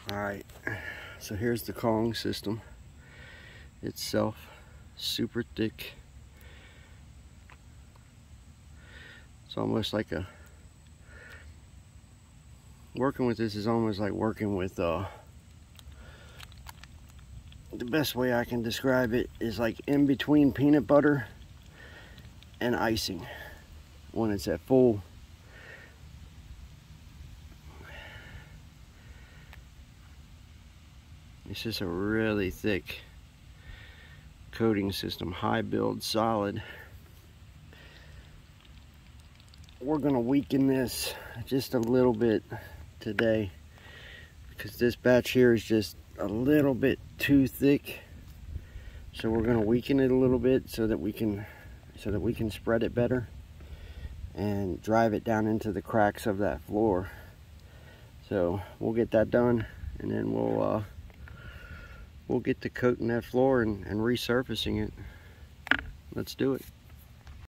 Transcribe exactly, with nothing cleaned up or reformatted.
Alright, so here's the Kong system itself. Super thick. It's almost like a, working with this is almost like working with uh the best way I can describe it is like in between peanut butter and icing when it's at full. It's just a really thick coating system, high build, solid. We're gonna weaken this just a little bit today because this batch here is just a little bit too thick. So we're gonna weaken it a little bit so that we can so that we can spread it better and drive it down into the cracks of that floor. So we'll get that done, and then we'll uh, we'll get to coating that floor and, and resurfacing it. Let's do it.